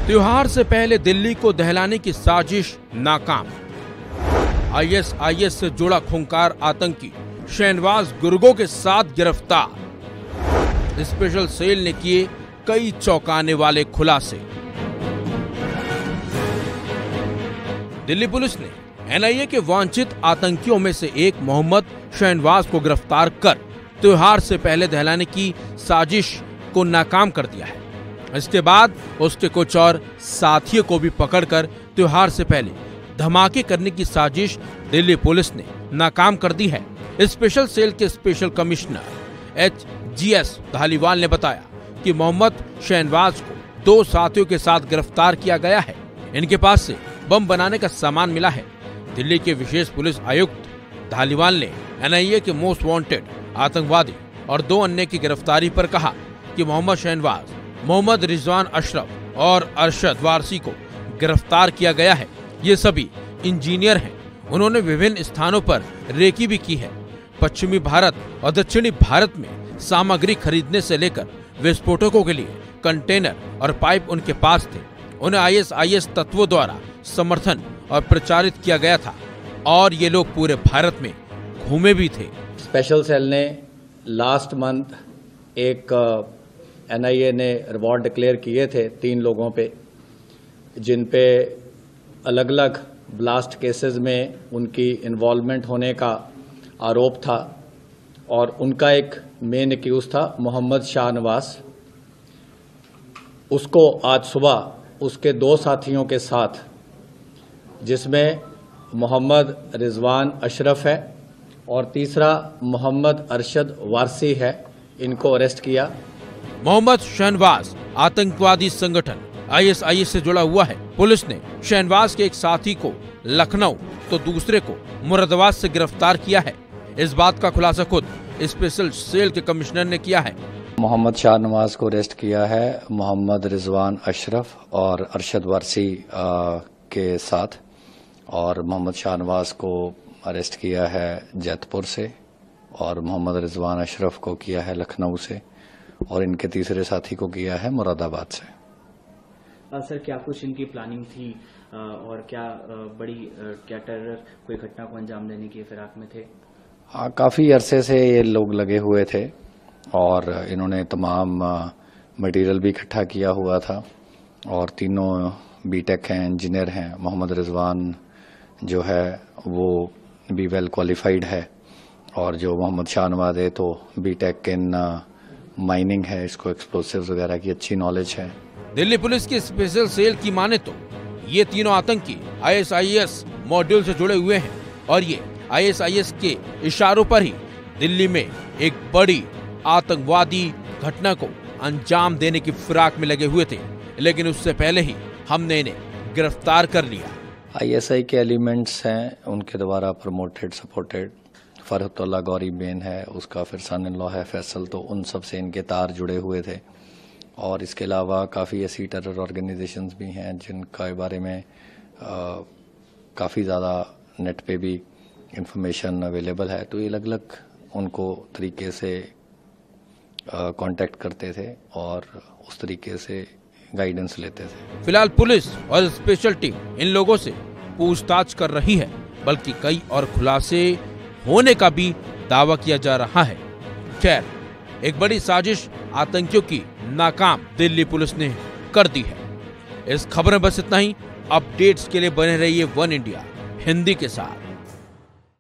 त्योहार से पहले दिल्ली को दहलाने की साजिश नाकाम। आईएसआईएस से जुड़ा खूंखार आतंकी शहनवाज गुर्गो के साथ गिरफ्तार। स्पेशल सेल ने किए कई चौंकाने वाले खुलासे। दिल्ली पुलिस ने एनआईए के वांछित आतंकियों में से एक मोहम्मद शहनवाज को गिरफ्तार कर त्योहार से पहले दहलाने की साजिश को नाकाम कर दिया है। इसके बाद उसके कुछ और साथियों को भी पकड़कर त्योहार से पहले धमाके करने की साजिश दिल्ली पुलिस ने नाकाम कर दी है। स्पेशल सेल के स्पेशल कमिश्नर एचजीएस धालीवाल ने बताया कि मोहम्मद शहनवाज को 2 साथियों के साथ गिरफ्तार किया गया है। इनके पास से बम बनाने का सामान मिला है। दिल्ली के विशेष पुलिस आयुक्त धालीवाल ने एनआईए के मोस्ट वांटेड आतंकवादी और 2 अन्य की गिरफ्तारी पर कहा कि मोहम्मद शहनवाज, मोहम्मद रिजवान अशरफ और अरशद वारसी को गिरफ्तार किया गया है। ये सभी इंजीनियर हैं। उन्होंने विभिन्न स्थानों पर रेकी भी की है। पश्चिमी भारत और दक्षिणी भारत में सामग्री खरीदने से लेकर विस्फोटकों के लिए कंटेनर और पाइप उनके पास थे। उन्हें आईएसआईएस तत्वों द्वारा समर्थन और प्रचारित किया गया था और ये लोग पूरे भारत में घूमे भी थे। स्पेशल सेल ने लास्ट मंथ एक एनआईए ने रिवॉर्ड डिक्लेयर किए थे 3 लोगों पे, जिन पे अलग अलग ब्लास्ट केसेस में उनकी इन्वॉल्वमेंट होने का आरोप था और उनका एक मेन एक्यूज था मोहम्मद शाहनवाज। उसको आज सुबह उसके 2 साथियों के साथ, जिसमें मोहम्मद रिजवान अशरफ है और तीसरा मोहम्मद अरशद वारसी है, इनको अरेस्ट किया। मोहम्मद शहनवाज आतंकवादी संगठन आईएसआईएस से जुड़ा हुआ है। पुलिस ने शहनवाज के एक साथी को लखनऊ तो दूसरे को मुरादाबाद से गिरफ्तार किया है। इस बात का खुलासा खुद स्पेशल सेल के कमिश्नर ने किया है। मोहम्मद शाहनवाज को अरेस्ट किया है मोहम्मद रिजवान अशरफ और अरशद वारसी के साथ, और मोहम्मद शाहनवाज को अरेस्ट किया है जैतपुर से और मोहम्मद रिजवान अशरफ को किया है लखनऊ से और इनके तीसरे साथी को किया है मुरादाबाद से। सर, क्या कुछ इनकी प्लानिंग थी और क्या क्या टेरर कोई घटना को अंजाम देने की फिराक में थे? हाँ, काफ़ी अरसे से ये लोग लगे हुए थे और इन्होंने तमाम मटेरियल भी इकट्ठा किया हुआ था और तीनों बीटेक हैं, इंजीनियर हैं। मोहम्मद रिजवान जो है वो भी वेल क्वालिफाइड है और जो मोहम्मद शाहनवाज है तो बीटेक इन माइनिंग है, इसको एक्सप्लोसिव्स वगैरह की अच्छी नॉलेज है। दिल्ली पुलिस की स्पेशल सेल की माने तो ये तीनों आतंकी आईएसआईएस मॉड्यूल से जुड़े हुए हैं और ये आईएसआईएस के इशारों पर ही दिल्ली में एक बड़ी आतंकवादी घटना को अंजाम देने की फिराक में लगे हुए थे, लेकिन उससे पहले ही हमने इन्हें गिरफ्तार कर लिया। आईएसआई के एलिमेंट्स हैं, उनके द्वारा प्रमोटेड सपोर्टेड। फरहतुल्लाह गौरी बेन है, उसका फिर सन इन लॉ है फैसल, तो उन सब से इनके तार जुड़े हुए थे। और इसके अलावा काफ़ी ऐसी टेरर ऑर्गेनाइजेशंस भी हैं जिनका बारे में काफ़ी ज़्यादा नेट पे भी इंफॉर्मेशन अवेलेबल है, तो ये अलग अलग उनको तरीके से कांटेक्ट करते थे और उस तरीके से गाइडेंस लेते थे। फिलहाल पुलिस और स्पेशल टीम इन लोगों से पूछताछ कर रही है, बल्कि कई और खुलासे होने का भी दावा किया जा रहा है। खैर, एक बड़ी साजिश आतंकियों की नाकाम दिल्ली पुलिस ने कर दी है। इस खबर में बस इतना ही। अपडेट्स के लिए बने रहिए वन इंडिया हिंदी के साथ।